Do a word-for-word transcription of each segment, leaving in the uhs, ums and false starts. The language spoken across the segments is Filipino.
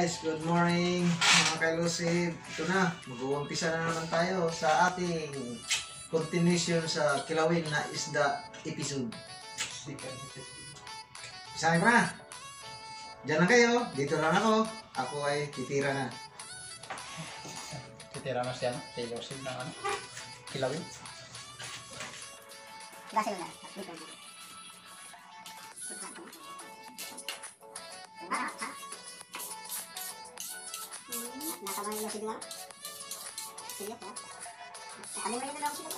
guys, good morning mga kailusib. Ito na, mag-uumpisa na naman tayo sa ating continuation sa Kilawin na Isda episode. Isahin ko na. Diyan lang kayo, dito lang ako. Ako ay titira na. Titira na siya, sa ilusib na ano? Kilawin. Kasi na, dito na. Ah, ah. Nasa mga ilusib lang. Sige po. Nakalimutan na lang sila.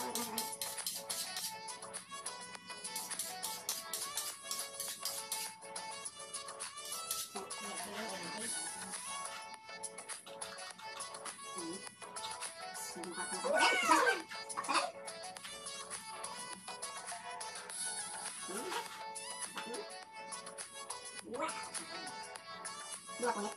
Dua kulit.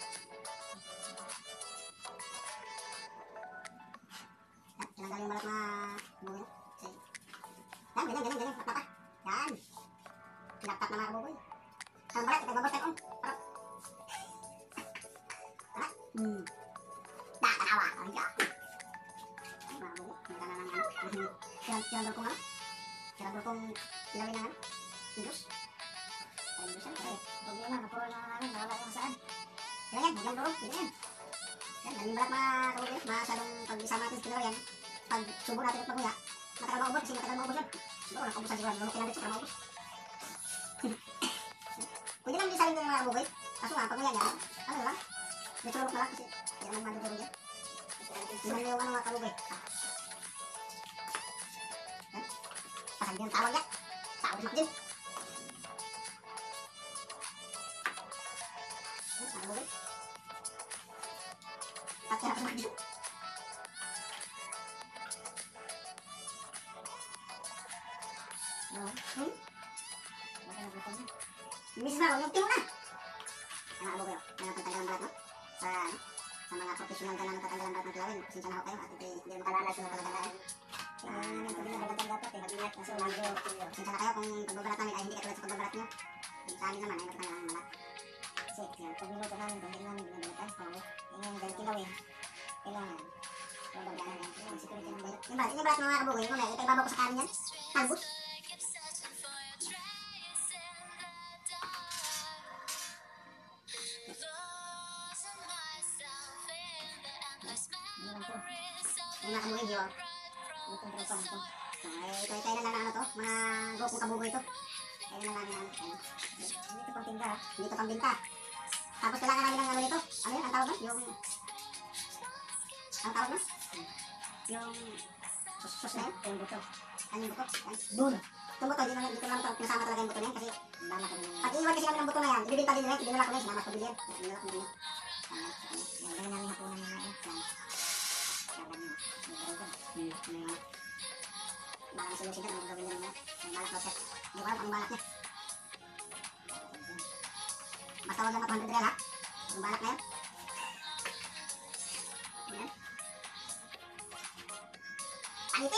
Tanggalin yung balat na buboy. Yan, ganyan, ganyan, ganyan. Pakpak. Yan. Pinakpak na mga kabuboy. Ang balat, itagbabas tayo. Parang. Parang. Hmm. Nakakatawa. Ay, yan. Ay, mga kabuboy. Maganda na nga. Tirador kong ano? Tirador kong kilawin na ano? Indus. Ay, indus yan. Huwag yun lang. Napuro na namin. Nawala yung saan. Yan, yan. Huwag lang bro. Yan, yan. Yan, daming balat mga kabuboy. Masyadong pag-isama natin sa kilawin yan. Pag subo natin at maguya, matagal maubos kasi matagal maubos yan. Siguro, nakaubusan siguro. Lulok natin para maubos. Pwede naman isaling ng mga kabuboy. Kaso nga, pag nguya niya, ano naman? Medyo lulok na lang kasi hindi naman maduduro dyan. Hindi yung ano mga kabuboy. Yan. Pasag din tawag yan. Tawag din makdin. Yan, mga kabuboy. Tatira pa makdin. Hmm? Miss na ako, yung timo na! Ang abo kayo, may natanggalang balat, no? Sa, sa mga professional ka na natatanggalang balat ng kilawin, pasensya na ako kayo, at hindi hindi makalala sa mga kalagandaan. Kaya namin ito din nagagandang dapat, eh, mag-ingat kasi medyo, pasensya na kayo kung pagbabalat namin ay hindi katulad sa pagbabalat nyo. Sa amin naman ay natatanggalang balat. Kasi, pag minuto namin, kung hindi namin binabalatan, oo, yung dahil kilawin, kailangan, babagyan yan, yung security ng balat. Yung balat, yung balat mga kabugoy, yung ito ibabaw ko sa kanin yan, talbos. Yung mga kabugoy, diyo. Itong tripang ito. Ay, kaya na lang na ano to, mga gopong kabugoy ito. Kaya na lang na ano. Dito pang tinda, dito pang binta. Tapos kailangan namin ng ano nito. Ano yun, ang tawag na? Yung... Ang tawag na? Yung... Sus na yun? Yung buto. Ano yung buto? Buto. Itong buto, dito naman ito, pinasama talaga yung buto na yan kasi... Pag iiwan kasi kami ng buto na yan, ibibinta din nila, dinala ko na yun, sinama ko din yan. Dinala ko din yan. Ganyan namin hapunan ng mga yan. Baka na sinusin na, gagawin nyo naman. Ang balak process. Hindi ko alam ang balak niya. Basta huwag lang na two hundred real ha. Ang balak na yun. Ayan. Aniti!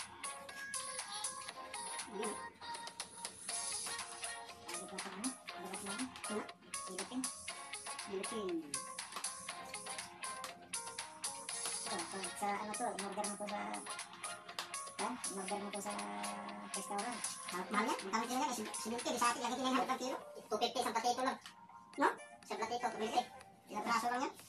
Ayan. Lagi ko sa ano? Balak na yun. Ano? Ilipin. Ilipin. Sa ano to, in-order mo to sa ha? In-order mo to sa restaurant. Mahal yan, ang kilo yan, sinunti, di sa atin, lagi nine hundred ang kilo. two fifty sa platito lang. No? Sa platito, two fifty. Ilang praso lang yan.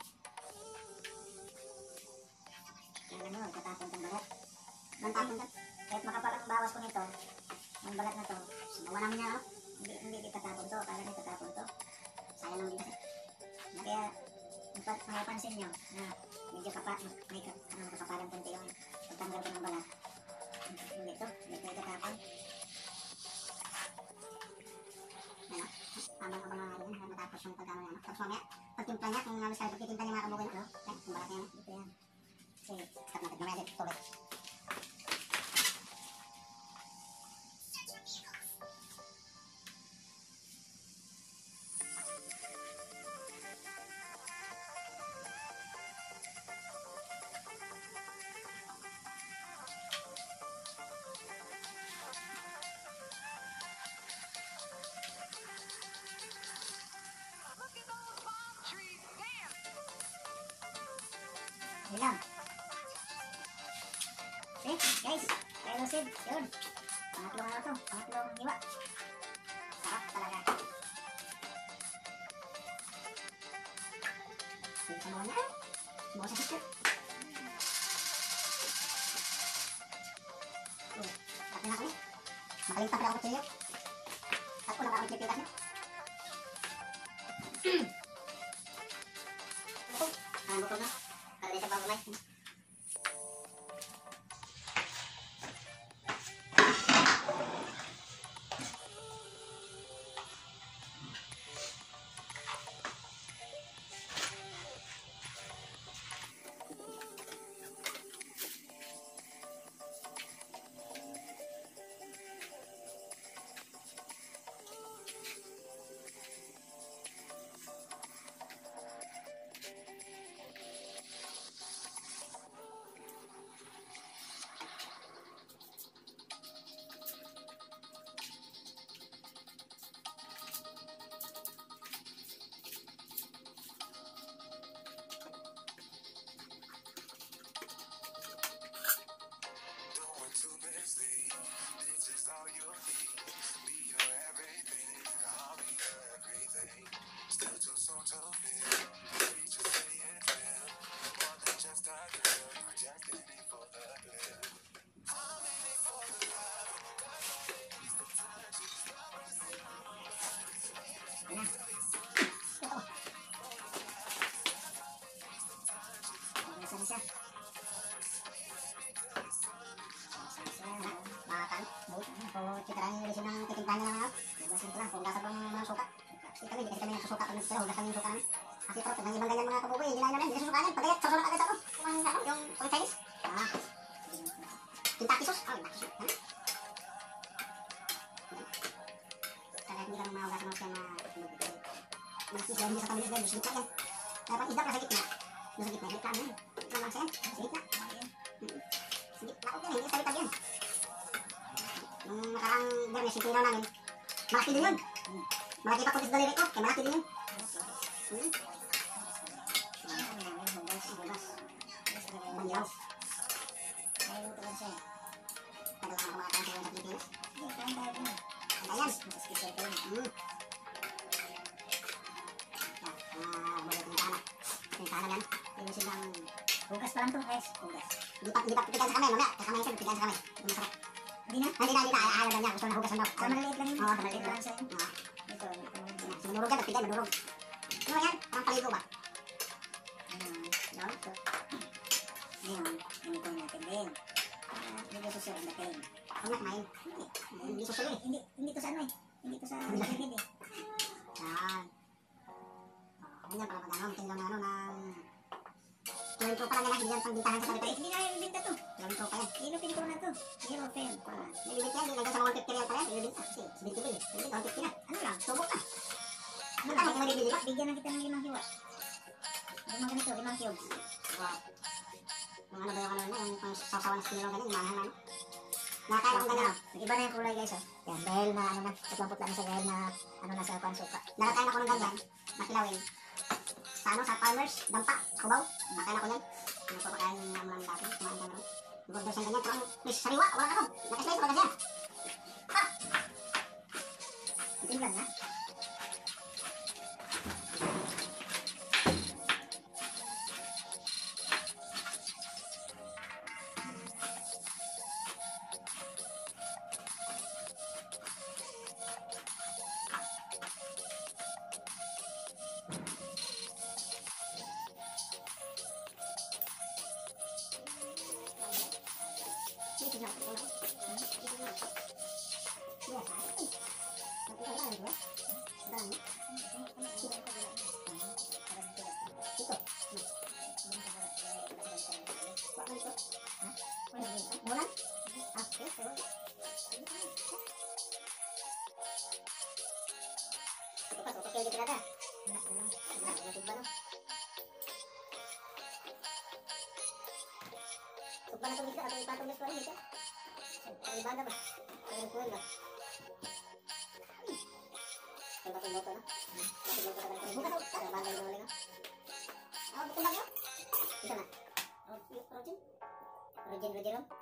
Yan ano, katapon kang balat. Ang tapon ka? Kahit makapal ang bawas ko nito, ang balat na to, sumawa namin niya, no? Hindi, hindi itatapon to, para na itatapon to. Sayang naman din kasi. Kaya, mapapansin nyo na medyo kapa, may ano, kapalan konti yung pagtanggal ko ng balat. Hindi ito, hindi ito itatapon. Ano? Habang abang nga rin, matapos yung pagkano niya. Tapos mamaya, pagtimpla niya, kung namin sa pagtimpla niya mga kabugoy, ano? Yan, yung balat niya, dito yan. Kasi, stop natin, mamaya din, tuloy. Trees Yun lang. See, guys, elusive, yun. Pangatlong ano to, pangatlong hiwa. Sarap talaga. Sige, mo niya. Mo sa sister. Oh, tapos na kami. Makalimutan pala ako sa iyo. At ko nakakang chipitas niya. Ito, ang bukol na. Para dito bago life. Citraan yung resin ng titimplahan niya naman. Hugasan ko lang. Hugasan ko ng mga suka. Kasi kami, hindi kasi kami nagsusuka kami. Pero hugasan yung suka namin. Kasi pero pag ibang ganyan mga kabuboy, hindi na namin. Hindi nasusuka yan. Pag ganyan, sasunod agad sa ako. Yung ano, yung pang Chinese. Ah. Kentucky sauce. Oh, Kentucky sauce. Kaya hindi ka nang mahugasan mo siya na masis dahil hindi sa kamilis dahil. Sa gitna yan. Kaya pag idap na sa gitna. Sa gitna. May plan yan. Ano lang siya yan? Sa gitna. Sa gitna. Okay, hindi sa litab yan. Nung nakarang Bernes, yung tiraw namin, malaki din yun. Malaki pa kutis daliri ko, kaya malaki din yun. Hmm. Banyaw. Tagal lang ako makakain sa Pilipinas. Ayan. Hmm. Ah, bulit yung tahanan. Yung tahanan yan. Yung silang hugas pa lang to, guys. Hugas. Hindi pa, hindi pa pipigan sa kamay, mamaya. Kakamay ka, pipigan sa kamay. Hindi masarap. Hindi na? Hindi na, hindi na. Ayaw na niya. Gusto na hugasan daw. Sa maliliit lang yun. Oo, sa maliliit lang sa'yo. Oo. Ito, ito. Manurog yan, magpigay, manurog. Ano yan? Parang paligo ba? Ano? Ito. Ngayon, ganito natin din. Hindi susunod ang dating. Huwag na kumain. Hindi. Hindi susunod eh. Hindi to sa ano eh. Hindi to sa bibig eh. Yan. Ganyan pala pag ano. Tingnan na ano ng... Tuloy ko pala nila. Hindi yan pang bintahan sa tabi. Hindi na yung binta to. Tuloy ko pa yan. Hilo pinito na to. Hilo pen. May limit yan. Hindi sa one fifty yan pala yan. Hilo binta. Kasi seventy bill eh. Hindi, one fifty na. Ano lang? Subok ka. Ano lang? Kung may bibili ba? Bigyan na kita ng limang hiwa. Limang ganito. Limang cubes. Wow. Yung ano ba yung ano na, yung pang sasawa na skinilo ganyan, yung mahal na ano. Nakakain akong ganyan. Iba na yung kulay guys oh. Yan, dahil na ano na, putlang-putla na siya dahil na ano na sa pansuka. Nakakain ako ng ganyan, makilawin. Sa ano, sa farmers, dampa, kubaw. Nakakain ako yan. Ano ko pakain yung ano namin dati, kumain ka naman. Yung order siyang ganyan, pero ang fish sariwa, wala ka ron. Naka-slice ko kasi yan. Ah! Itim lang na. Para tumis ka, atau ipatumis ko rin ito. Pag-ibada ba? Pag-ibada ba? Kaya batong boto na? Batong boto ka na. Bukas ako. Para bagay na ulit na. Ako, bukong bagyo? Isa na. Rajin, rajin lang.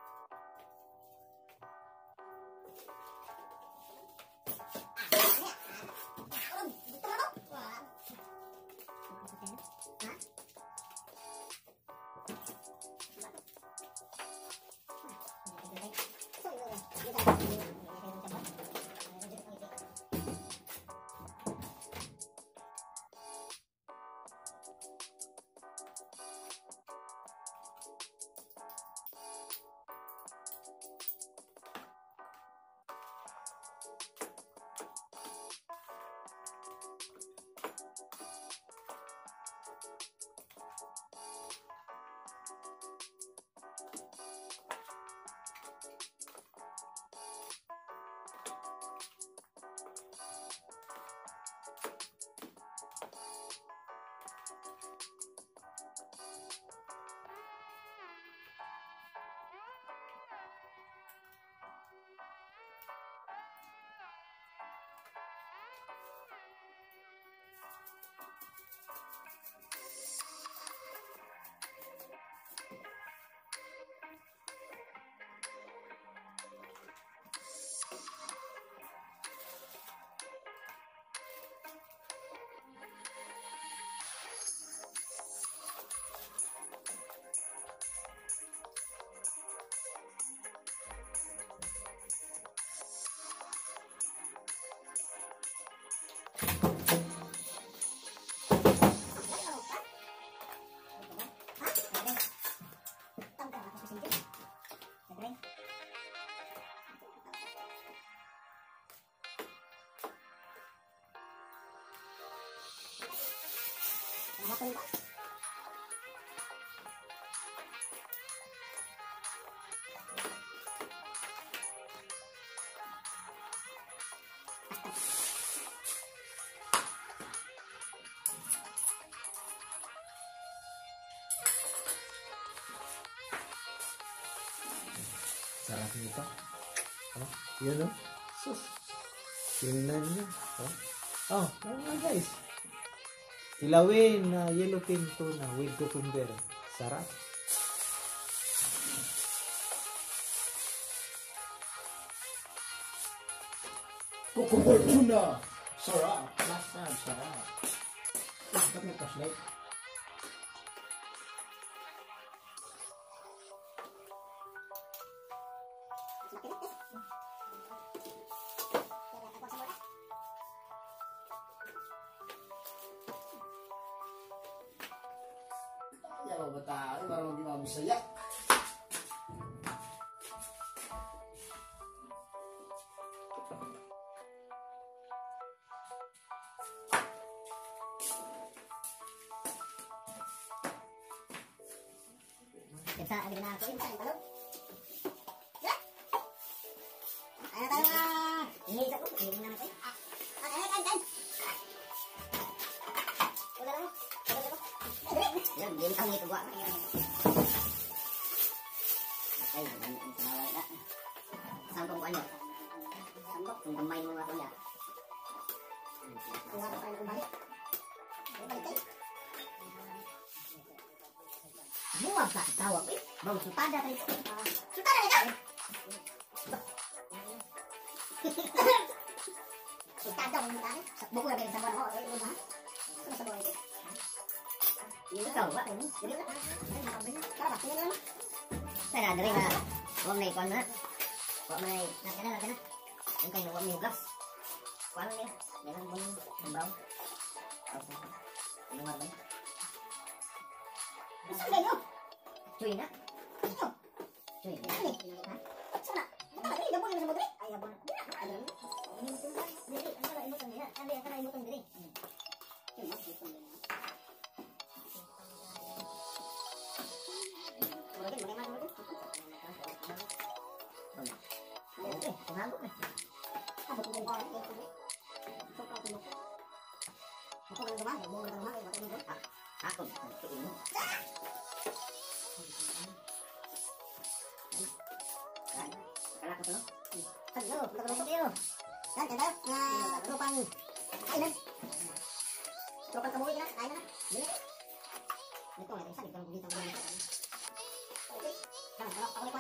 Hapon ba? Sarap nito. Oh, yun oh. Sus. Tingnan nyo. Oh, oh ano nga guys. Kilawin na yellowfin tuna with cucumber. Sarap. Cucumber tuna. Sarap. Masarap. Sarap. Dapat may flashlight. Ya ba tayo para maging mabisaya. Sa ano na ako yung talo. Ano tayo na? Ini sa ko, ini na natin. Ah, ay ay ay. Wala lang. Yan, din kami ito gua. Ay, ang samawa na. Sambong ano? Sambong kung kamay mo ato ya. Kuha pa tayo ng balik. Balik. Buwag ka tawag eh. Bang sutada tayo. Sutada ito. Sutada mo tayo. Buko na din sa buwan ko. Ano ba? Ano sa buwan ito? Ikaw ba? Dili ba? Para ba? Tingnan mo. Kaya dali na. Huwag may kwan na. Huwag may nakita na, nakita na. Yung kayo huwag may hugas. Kwan niya. Meron mo yung brown. Ano nga ba? Saan kayo? Cuy na? Ito? Cuy na? Ano? Saan na? Ito na, dili. Gabon yung sa mga dili. Ay, gabon. Ano? Imutong ka? Dili. Ano ka imutong dili? Sabi, ito na imutong dili. Cuy na? Imutong dili. Mulakin, mulai mana mulakin? Oke, pengagum nih. Apa tuh bengkol? Sok aku mau. Aku mau kemana? Mau ke rumah, mau ke rumah. Aku ke ini. Kalau aku tuh, aduh, udah masuk dia. Dan ada lubang air. Lubang kamu ini, air mana? Ini. Itu ada bisa di dalam di dalam. Jangan kalau aku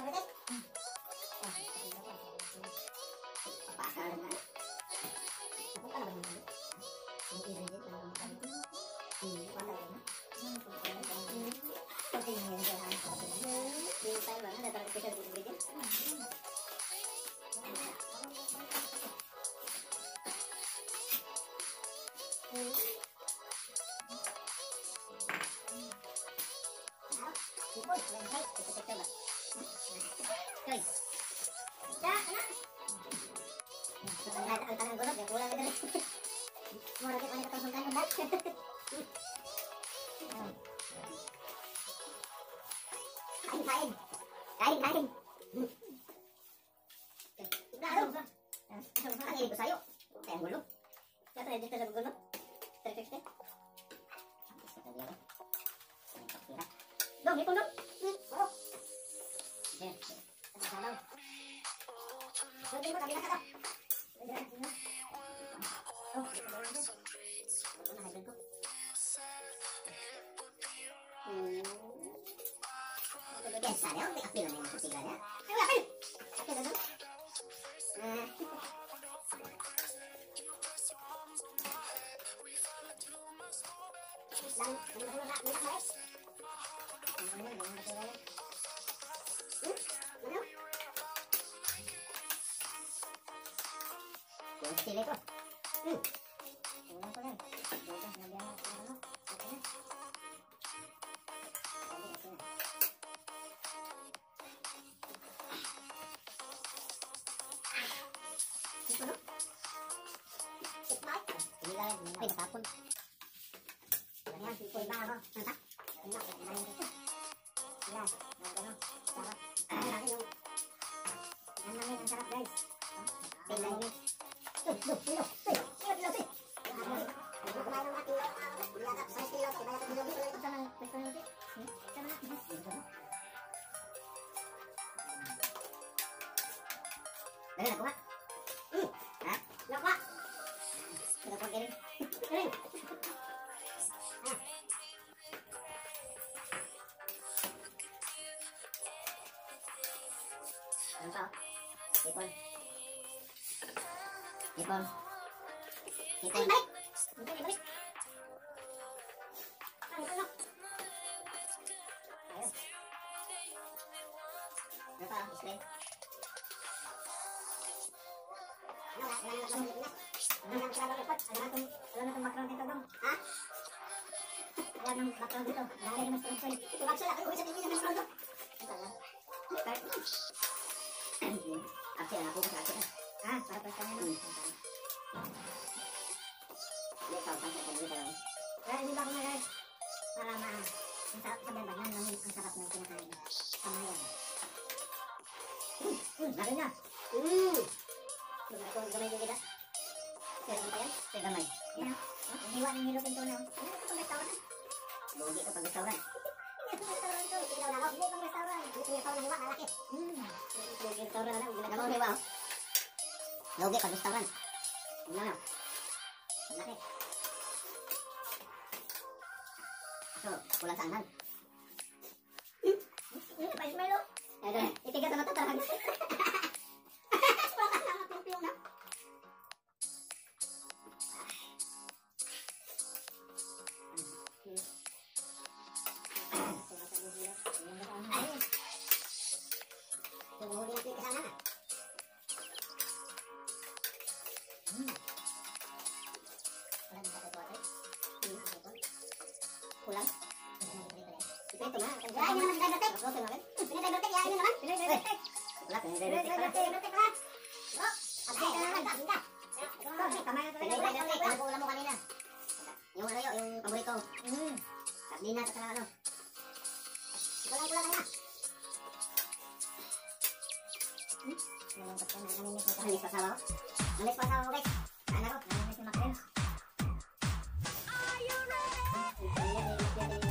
Kain, kain. Kain, kain. Klaro. Ang hilig ko sa'yo. Kaya ang gulo. Kaya tayo dito sa gulo. Tari fifty. Isa tayo dito. Dong, ito dong. Oo. Yan. Ang sabaw. Dong, tingin mo, kabila ka daw. Oh, ito daw lang dyan. Ito na, hagdan ko. Hmm. Yan, sana yung apil na yung masiga niya. Ay, wala apil! Apil na doon. Ah. Lang, ano na na, muna ka eh. Ano na, mga nasira yan. Hmm? Ano? Yung sili ko. Hmm. Wala ko lang. Dito, nagyan na. Ano? Okay na. Sabi, okay na. Ay, natapon. Ganyan, sipol ba ako? Nata? Ano? Ganyan dito. Yan, gano'n. Sarap. Ang laki yung... Ang laki, ang sarap guys. Pilay ni. Uy, uy, uy, uy, uy, uy, uy. Hindi kumain ng mga kilo. Bilagap sa kilo. Bilagap ng kilo. Ito na, ito na, ito na. Ito na, ito na. Dali, nakuha. Ha? Nakuha. Nakuha, Gary. Ring. Ah. Ano pa? Ipon. Ipon. Ipon. Balik! Balik! Balik! Ano? Ano? Ayos. Ano pa? Display. Ano? Wala na lang na. Ano lang sila report? Ano na itong, ano na itong background dito dong? Ha? Wala nang background dito. Dahil naman sa sponsor. Tulak sila. Ay, uwi sa T V na background dito. Ito lang. Start. Aksi, anak ko sa aksi. Ha? Para pa kanya naman. Hindi, ikaw. Pasok ka dito lang. Kaya hindi ba ako na guys? Para ma... Ang sarap sa benda. Yan lang ang sarap ng kinakain. Kamayan. Hmm. Hmm. Laki niya. Hmm. Ito, gamay din kita. Pero ano pa yan? Pero gamay. Yan. Hiwa ng hilo pinto na. Ano ito pang restaurant? Lugi ito pang restaurant. Hindi ito pang restaurant ito. Ilaw na ako. Hindi pang restaurant. Hindi ito yung hiwa. Lalaki. Hmm. Lugi restaurant na lang. Ginagawa mo hiwa. Lugi pang restaurant. Ano na? Laki. Ito. Kulang sa anghang. Hmm. Hindi pa ismail o. Ito. Itigas na matatarang. Kulang ka na. Matulong na. Tumuhuli natin kasama na. Hmm. Kulang ba ito ito? Hmm. Kulang? Ito nga. Yain nyo naman si Divertek. Pinay-Divertek, yain nyo naman. Pinay-Divertek. Wala, Pinay-Divertek ha. Oh, absent ka naman. Absent ka. Pinay-Divertek. Ano po ulam mo kanina? Yung ano yun, yung paborito. Hmm. Sardinas at saka ano. Kulang-kulang ka na. Hmm? Nalinis pa na, nalinis pa nalinis pa sawa ko. Nalinis pa sawa ko guys. Ano ko? Nalinis yung makrel. Are you ready?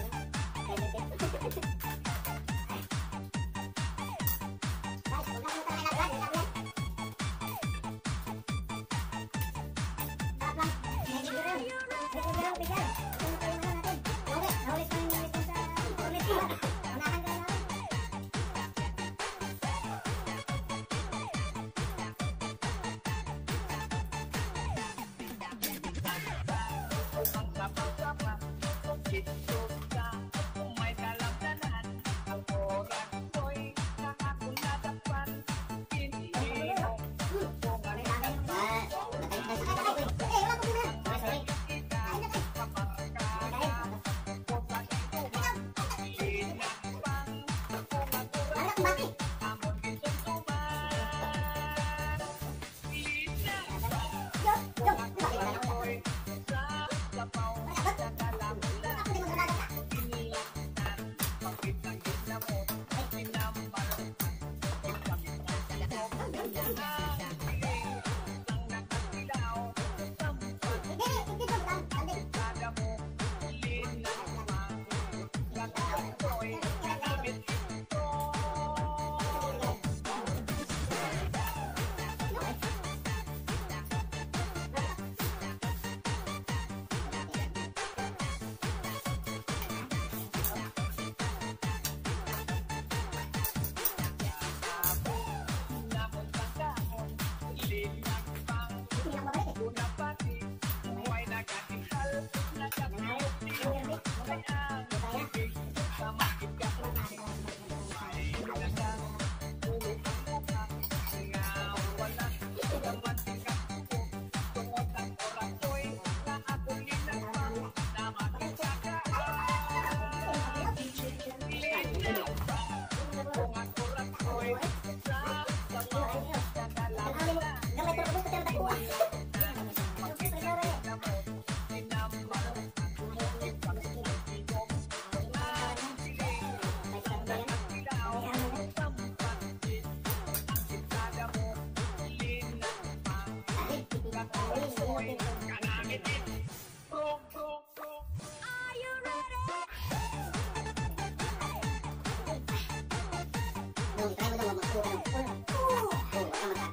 Nung try mo daw magkuha ng ulo. Oo, tama ka.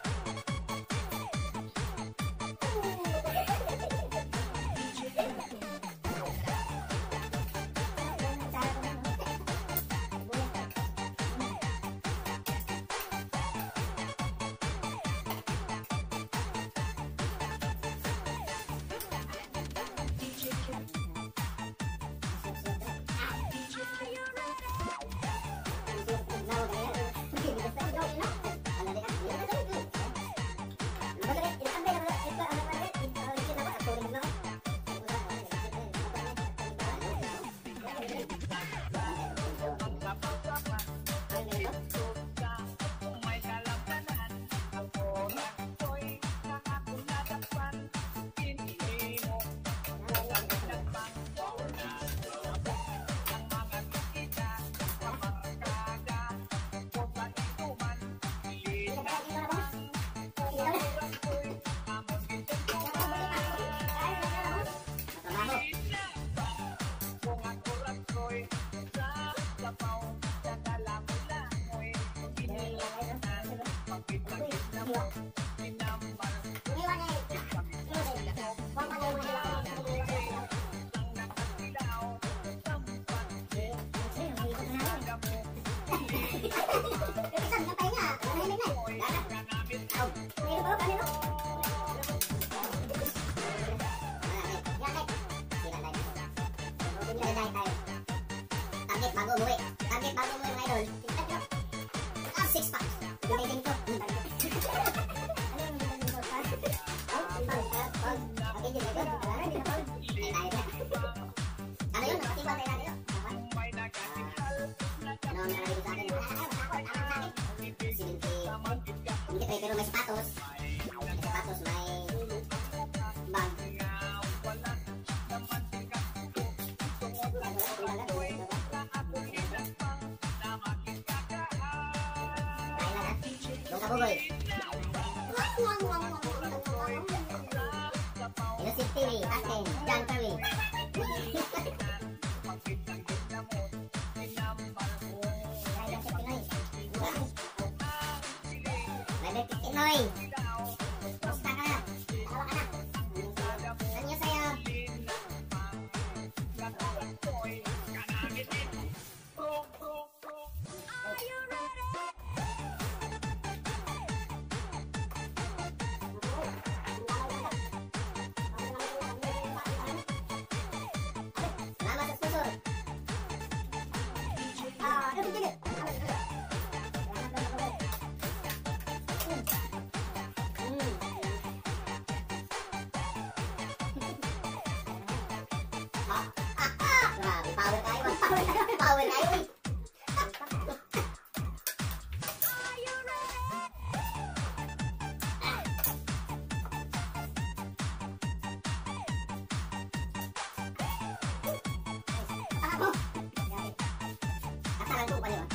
Target bago umuwi. Target bago umuwi mga idol. Ah, six packs. Bibigyan ko. Ano yun? Nakatimbang tayo natin yun. Ano ang nakalagay sa akin? Hindi tayo pero may sapatos. May sapatos, may bag. Bugoy. Innocent T V, Aten, John Curry. May Betik Pinoy. Basta ka. Dalawa ka na. Sanyo sa'yo. Power tayo, power tayo, power tayo. Ako. Asaran ko pa yun.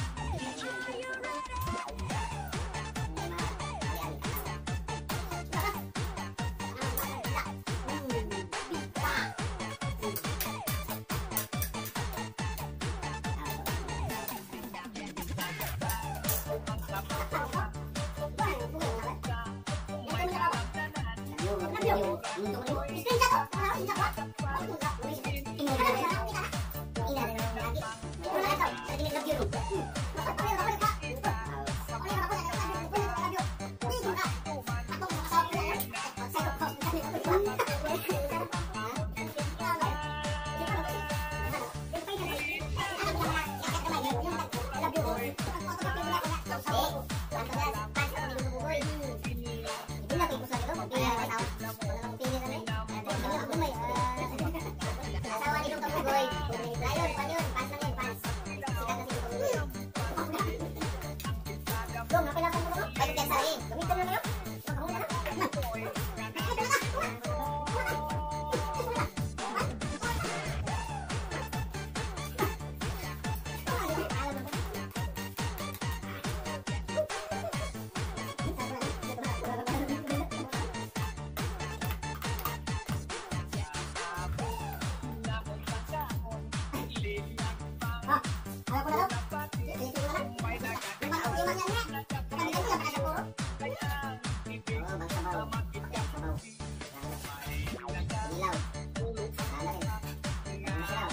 Ah, ayaw ko na daw. Dito ko na lang. Yung mga yung mga yan nga. Kami ganito yung pakasya puro. Oo, bang sabaw. Okay, sabaw. Ilaw. Lala rin. Masalaw.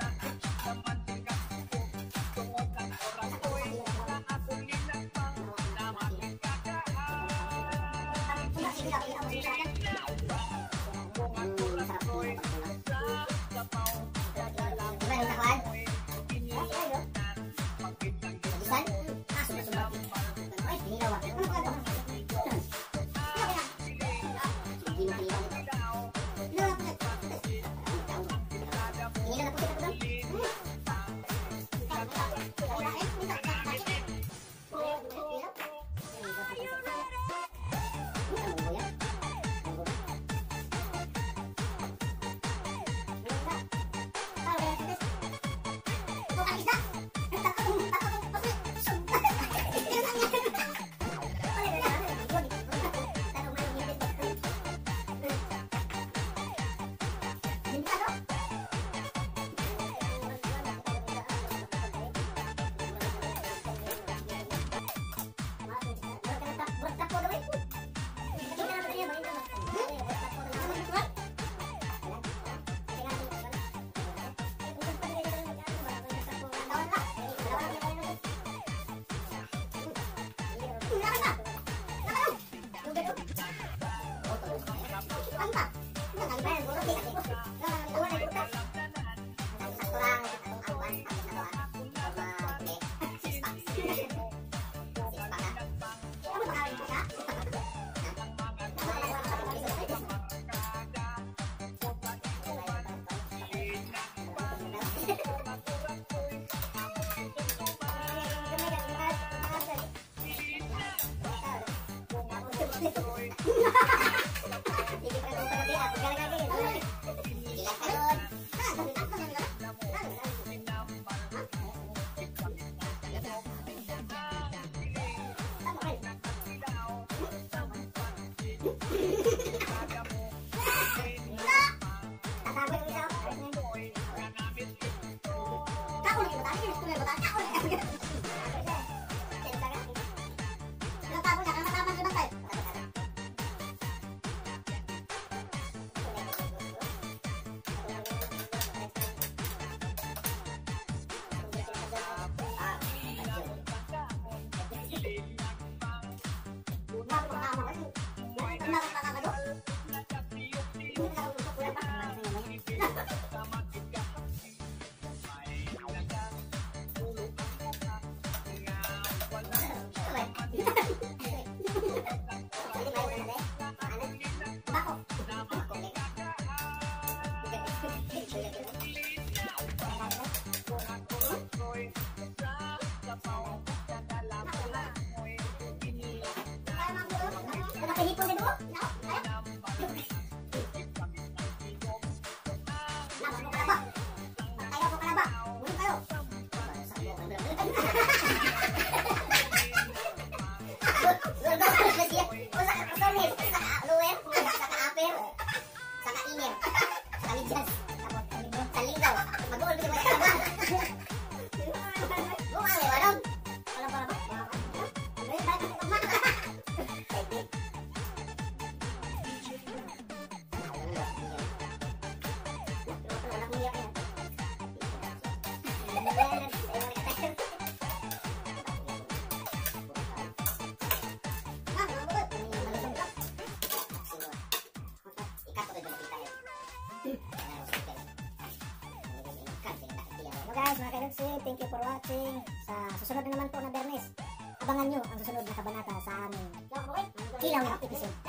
Pelipon din mo? Guys, mga kailugsi, thank you for watching. Sa susunod na naman po na Bernes, abangan nyo ang susunod na kabanata sa aming Kilaw na episode.